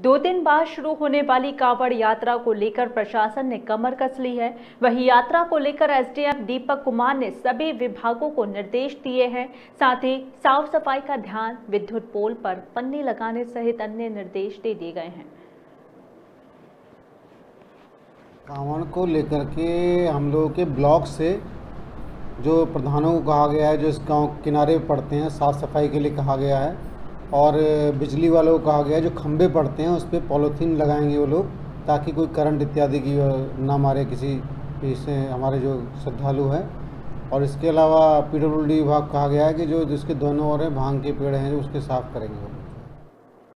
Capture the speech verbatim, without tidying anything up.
दो दिन बाद शुरू होने वाली कांवड़ यात्रा को लेकर प्रशासन ने कमर कस ली है। वहीं यात्रा को लेकर एसडीएम दीपक कुमार ने सभी विभागों को निर्देश दिए हैं। साथ ही साफ सफाई का ध्यान, विद्युत पोल पर पन्नी लगाने सहित अन्य निर्देश दे दिए गए हैं। कांवड़ को लेकर के हम लोगों के ब्लॉक से जो प्रधानों को कहा गया है, जो इस गाँव किनारे पड़ते हैं, साफ़ सफाई के लिए कहा गया है। और बिजली वालों को कहा गया है जो खंभे पड़ते हैं उस पर पॉलीथीन लगाएंगे वो लोग, ताकि कोई करंट इत्यादि की ना मारे किसी इससे हमारे जो श्रद्धालु हैं। और इसके अलावा पीडब्ल्यूडी विभाग कहा गया है कि जो जिसके दोनों ओर भांग के पेड़ हैं जो उसके साफ़ करेंगे।